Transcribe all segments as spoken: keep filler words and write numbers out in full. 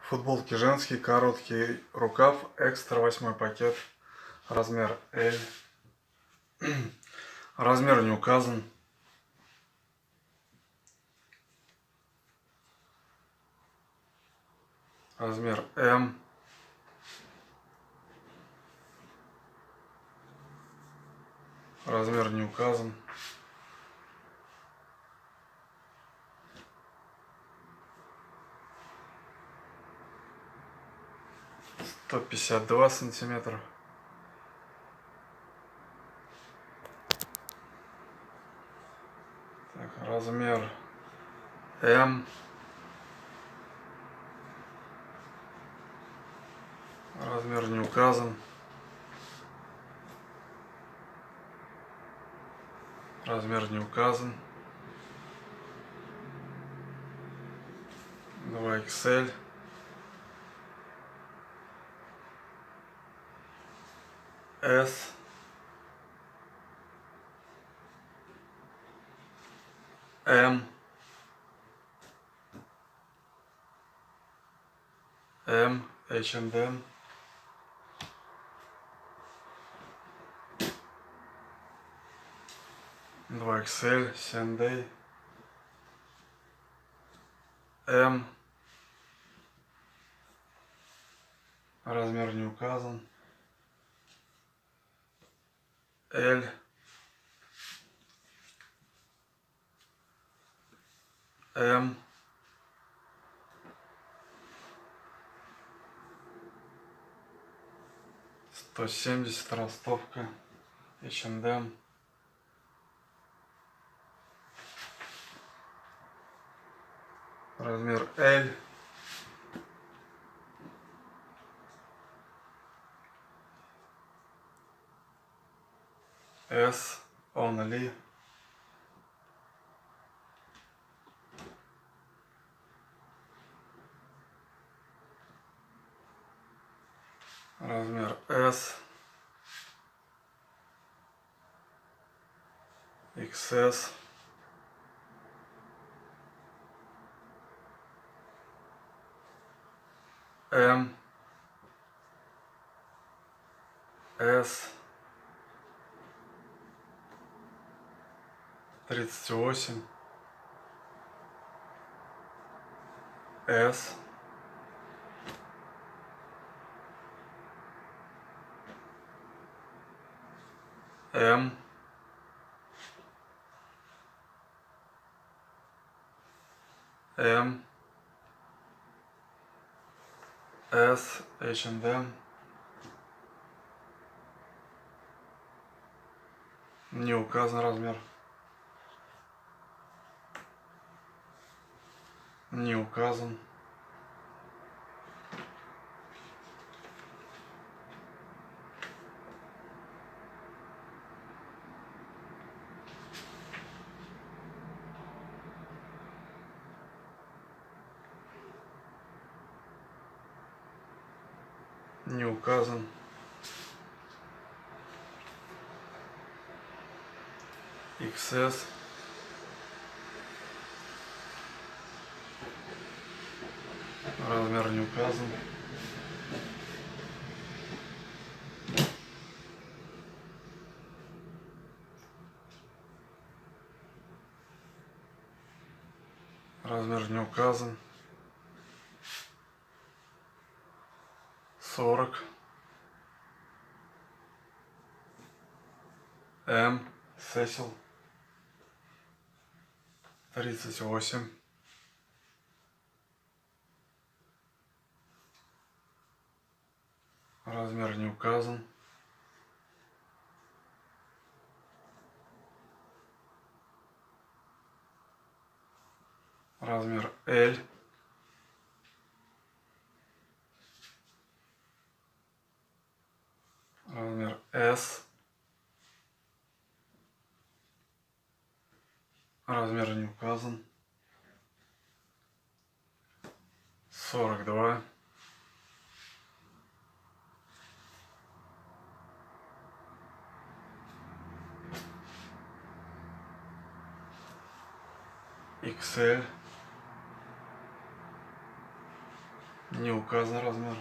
Футболки женские, короткий рукав, экстра восьмой пакет, размер L. Размер не указан. Размер М. Размер не указан. сто пятьдесят два сантиметра. Так, размер М. Размер не указан. Размер не указан. два икс эль. S. М. М. эйч энд эм. два икс эль. Сендей. М. Размер не указан. L. М. сто семьдесят, ростовка, эйч энд эм. Размер L. S. Only. Размер S. икс эс. М. S. тридцать восемь. S. М. М. S. эйч энд эм. Не указан размер. Не указан. Не указан. икс эс. Размер не указан. Размер не указан. сорок. М. Сесил. тридцать восемь. Размер не указан. Размер L. Размер S. Размер не указан. сорок два. икс эль. Не указан размер.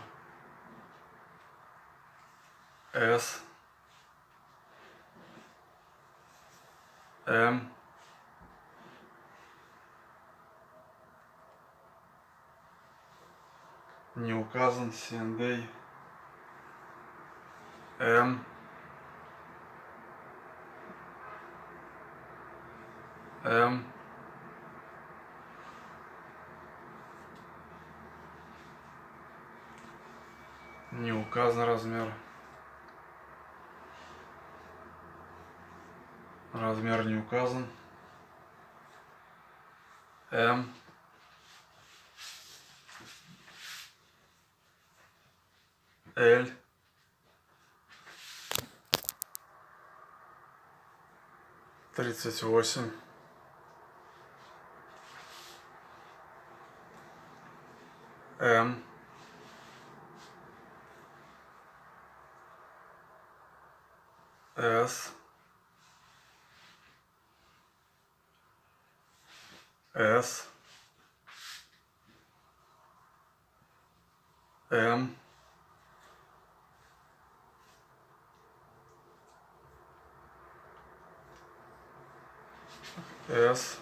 S, M, не указан. си энд эй, M, M, не указан размер. Размер не указан. М, L, тридцать восемь, М, С, С, М, С,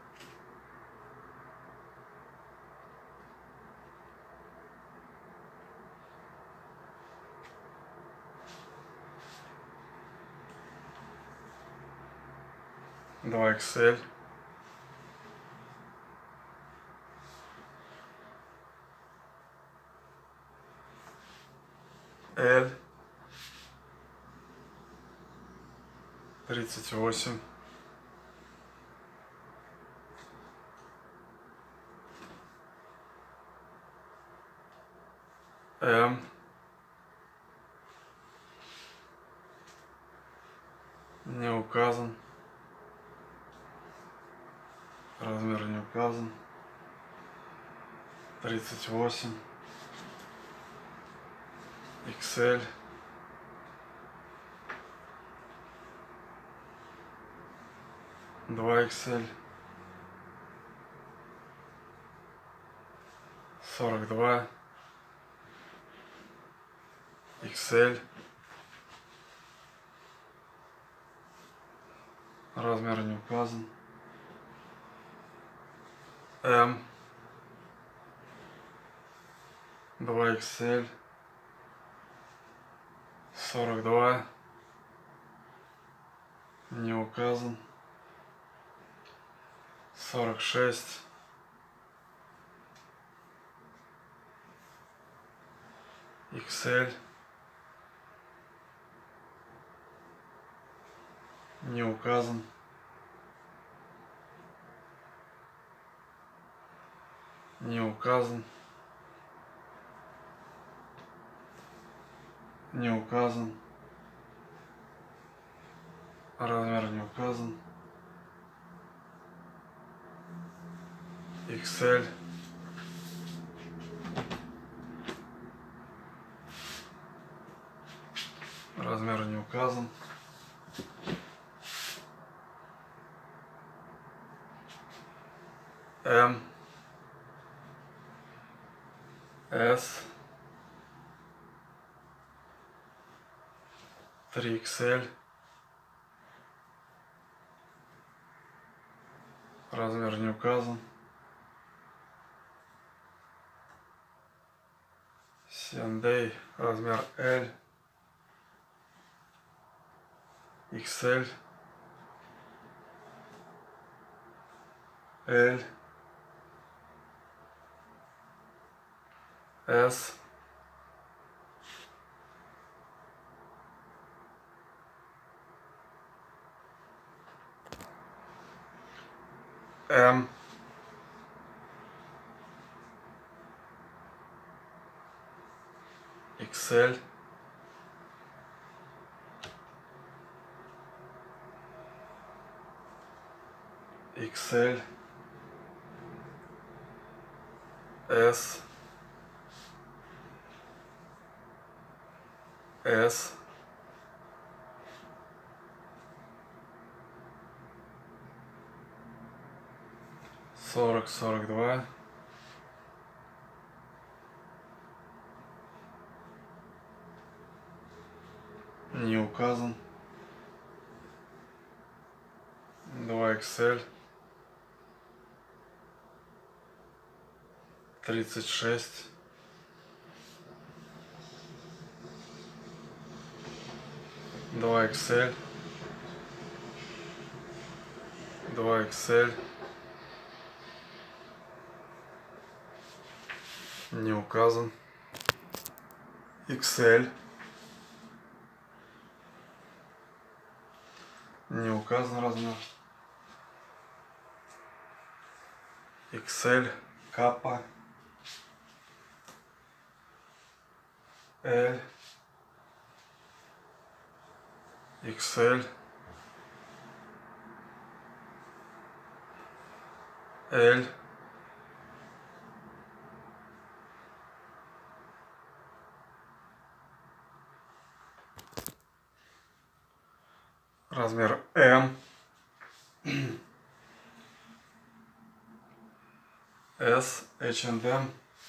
два икс эль, L, тридцать восемь, М, не указан. Размер не указан. тридцать восемь, икс эль, два икс эль, сорок два, икс эль. Размер не указан. М, два икс эль, сорок два, не указан. сорок шесть, икс эль, не указан. Не указан. Не указан. Размер не указан. икс эль. Размер не указан. М, С, три икс эль. Размер не указан. си энд эй, размер L, икс эль, L, S, М, икс эль, икс эль, S, S, сорок, сорок два, Не указан. два икс эль. тридцать шесть. два икс эль. два икс эль. Не указан. икс эль. Не указан размер. икс эль. Капа. L. икс эль. L. Размер М. S. эйч энд эм.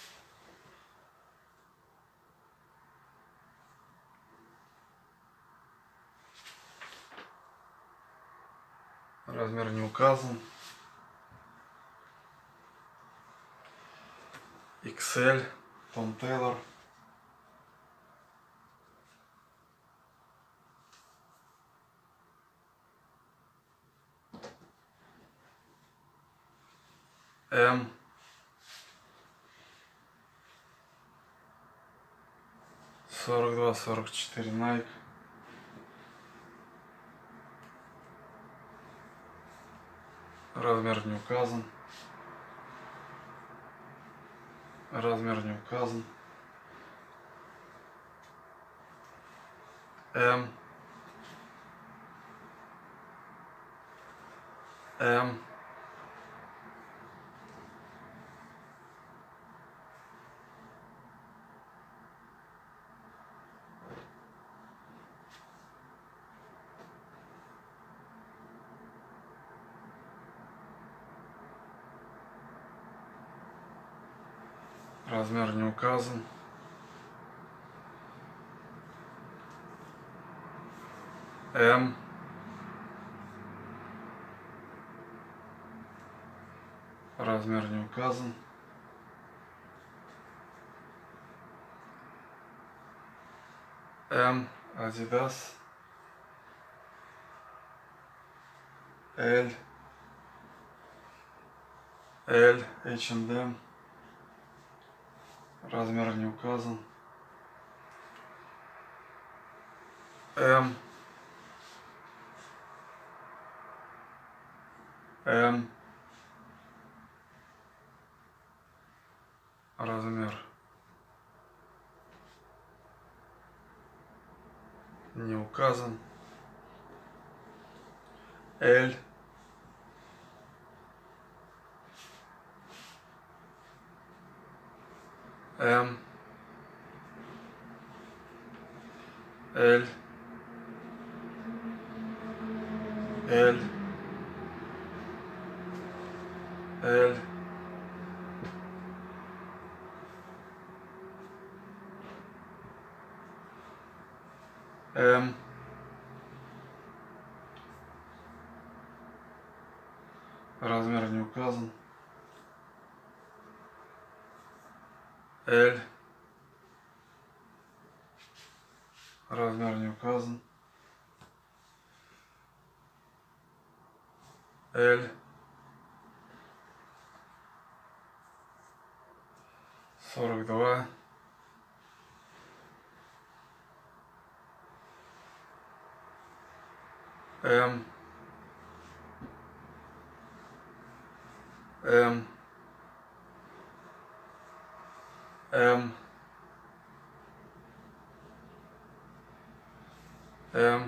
Размер не указан. икс эль. Том Тейлор. М. сорок два сорок четыре Nike. Размер не указан. Размер не указан. М. М. Размер не указан. М. Размер не указан. М. Adidas. L. L. эйч энд эм. Размер не указан. М. М. Размер не указан. L. М. L. L. L. М. Размер не указан. L. Размер не указан. L. сорок два. М. М. М. М.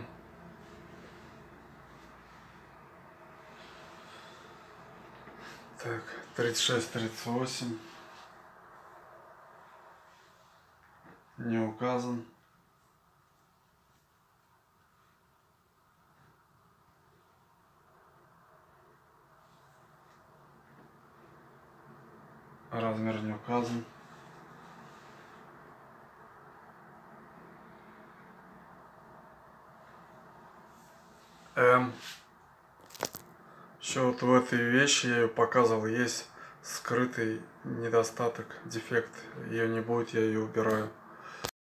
Так, тридцать шесть тридцать восемь. Не указан. Размер не указан. М. Еще вот в этой вещи я ее показывал, есть скрытый недостаток, дефект. Ее не будет, я ее убираю.